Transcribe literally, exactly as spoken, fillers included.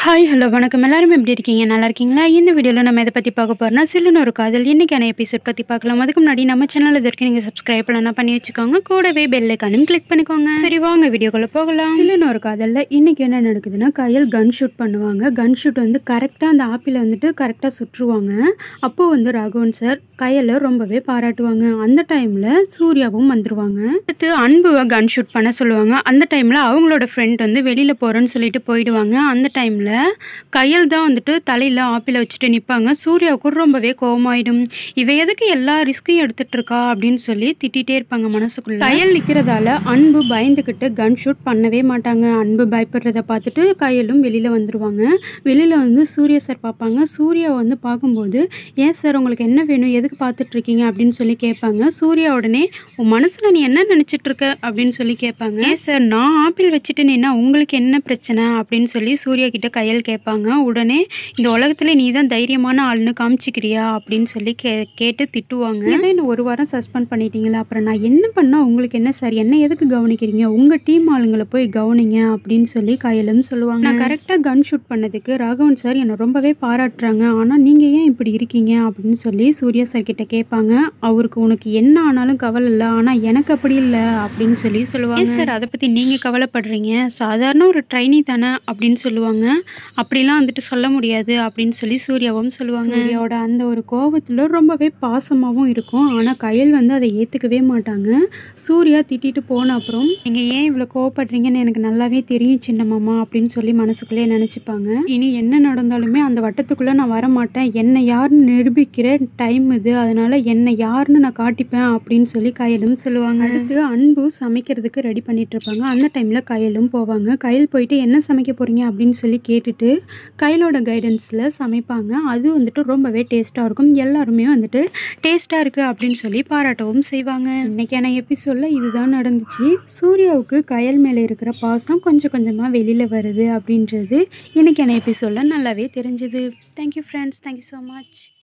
Hi hello வணக்கம் எல்லாரும் எப்படி இருக்கீங்க? நல்லா இருக்கீங்களா? இந்த வீடியோவில் நம்ம இதை பற்றி பார்க்க போகிறோம்னா சில்லுன்னு ஒரு காதல் இன்றைக்கான எபிசோட் பற்றி பார்க்கலாம். அதுக்கு முன்னாடி நம்ம சேனல் இது வரைக்கும் நீங்கள் சப்ஸ்கிரைப் பண்ணலாம் பண்ணி வச்சுக்கோங்க. கூடவே பெல் ஐக்கானும் கிளிக் பண்ணிக்கோங்க. சரி வாங்க வீடியோக்குள்ளே போகலாம். சில்லுன்னு ஒரு காதலில் இன்றைக்கி என்ன நடக்குதுன்னா, கையில் கன் ஷூட் பண்ணுவாங்க. கன் ஷூட் வந்து கரெக்டாக அந்த ஆப்பிளை வந்துட்டு கரெக்டாக சுற்றுவாங்க. அப்போது வந்து ராகவன் சார் கையில் ரொம்பவே பாராட்டுவாங்க. அந்த டைமில் சூர்யாவும் வந்துடுவாங்க. அடுத்து அன்புவை கன் ஷூட் பண்ண சொல்லுவாங்க. அந்த டைமில் அவங்களோட ஃப்ரெண்ட் வந்து வெளியில் போகிறேன்னு சொல்லிட்டு போயிடுவாங்க. அந்த டைமில் கையல் தான் வந்துட்டு தலையில் ஆப்பிளை வச்சுட்டு நிற்பாங்க. சூர்யாவுக்கு ரொம்பவே கோவமாயிடும். இவ எதுக்கு எல்லா ரிஸ்கையும் எடுத்துகிட்டு இருக்கா அப்படின்னு சொல்லி திட்டிகிட்டே இருப்பாங்க மனசுக்குள்ள. கையல் நிற்கிறதால அன்பு பயந்துக்கிட்டு கன் ஷூட் பண்ணவே மாட்டாங்க. அன்பு பயப்படுறத பார்த்துட்டு கையலும் வெளியில் வந்துடுவாங்க. வெளியில் வந்து சூர்யா சார் பார்ப்பாங்க. சூர்யா வந்து பார்க்கும்போது, ஏன் சார் உங்களுக்கு என்ன வேணும், எதுக்கு பார்த்துட்ருக்கீங்க அப்படின்னு சொல்லி கேட்பாங்க. சூர்யா உடனே உன் மனசில் நீ என்ன நினச்சிட்ருக்க அப்படின்னு சொல்லி கேட்பாங்க. ஏன் சார் நான் ஆப்பிள் வச்சுட்டு நின்னா உங்களுக்கு என்ன பிரச்சனை அப்படின்னு சொல்லி சூர்யா கிட்ட கையல் கேட்பாங்க. உடனே இந்த உலகத்தில் நீ தான் தைரியமான ஆள்னு காமிச்சிக்கிறியா அப்படின்னு சொல்லி கே கேட்டு திட்டுவாங்க. ஏன்னா இன்னும் ஒரு வாரம் சஸ்பெண்ட் பண்ணிட்டீங்களா, அப்புறம் நான் என்ன பண்ணால் உங்களுக்கு என்ன சார், என்ன எதுக்கு கவனிக்கிறீங்க, உங்கள் டீம் ஆளுங்களை போய் கவனிங்க அப்படின்னு சொல்லி கையலும் சொல்லுவாங்க. நான் கரெக்டாக கன் ஷூட் பண்ணதுக்கு ராகவன் சார் என்னை ரொம்பவே பாராட்டுறாங்க, ஆனால் நீங்கள் ஏன் இப்படி இருக்கீங்க அப்படின்னு சொல்லி சூர்யா சார் கிட்ட கேட்பாங்க. அவருக்கு உனக்கு என்ன ஆனாலும் கவலை இல்லை, ஆனால் எனக்கு அப்படி இல்லை அப்படின்னு சொல்லி சொல்லுவாங்க. சார் அதை பற்றி நீங்கள் கவலைப்படுறீங்க, சாதாரண ஒரு ட்ரைனி தானே அப்படின்னு சொல்லுவாங்க. அப்படிலாம் வந்துட்டு சொல்ல முடியாது அப்படின்னு சொல்லி சூர்யாவும் சொல்லுவாங்க. சூர்யாவோட அந்த ஒரு கோபத்தில் ரொம்பவே பாசமாகவும் இருக்கும். ஆனால் கையல் வந்து அதை ஏற்றுக்கவே மாட்டாங்க. சூர்யா திட்டிட்டு போன அப்புறம் நீங்கள் ஏன் இவ்வளோ கோவப்படுறீங்கன்னு எனக்கு நல்லாவே தெரியும் சின்ன மாமா அப்படின்னு சொல்லி மனசுக்குள்ளே நினச்சிப்பாங்க. இனி என்ன நடந்தாலுமே அந்த வட்டத்துக்குள்ளே நான் வரமாட்டேன், என்னை யாருன்னு நிரூபிக்கிற டைம் இது, அதனால் என்னை யாருன்னு நான் காட்டிப்பேன் அப்படின்னு சொல்லி கையலும் சொல்லுவாங்க. அடுத்து அன்பு சமைக்கிறதுக்கு ரெடி பண்ணிட்டு இருப்பாங்க. அந்த டைமில் கையலும் போவாங்க. கையல் போயிட்டு என்ன சமைக்க போகிறீங்க அப்படின்னு சொல்லி கேட்டுட்டு கையிலோட கைடன்ஸில் சமைப்பாங்க. அது வந்துட்டு ரொம்பவே டேஸ்ட்டாக இருக்கும். எல்லாருமே வந்துட்டு டேஸ்ட்டாக இருக்குது அப்படின்னு சொல்லி பாராட்டவும் செய்வாங்க. இன்றைக்கான எபிசோடில் இதுதான் நடந்துச்சு. சூர்யாவுக்கு கையல் மேலே இருக்கிற பாசம் கொஞ்சம் கொஞ்சமாக வெளியில் வருது அப்படின்றது இன்றைக்கான எபிசோடில் நல்லாவே தெரிஞ்சுது. Thank you friends, thank you so much.